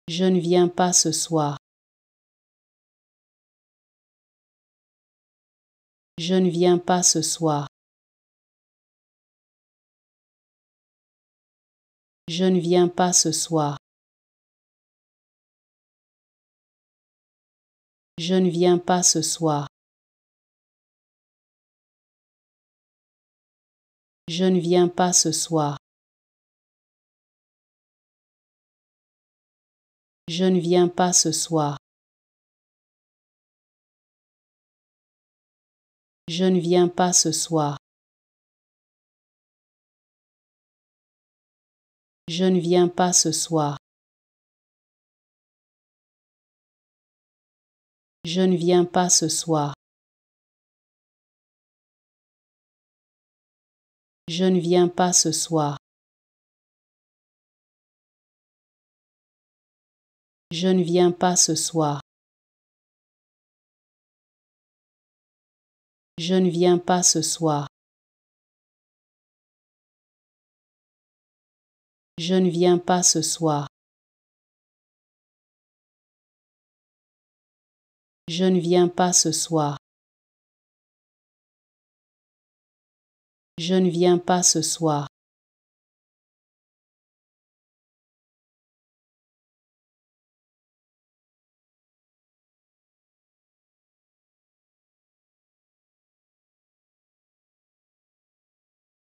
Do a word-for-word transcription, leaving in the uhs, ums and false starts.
Je ne viens pas ce soir. Je ne viens pas ce soir. Je ne viens pas ce soir. Je ne viens pas ce soir. Je ne viens pas ce soir. Je ne viens pas ce soir. Je ne viens pas ce soir. Je ne viens pas ce soir. Je ne viens pas ce soir. Je ne viens pas ce soir. Je ne viens pas ce soir. Je ne viens pas ce soir. Je ne viens pas ce soir. Je ne viens pas ce soir. Je ne viens pas ce soir.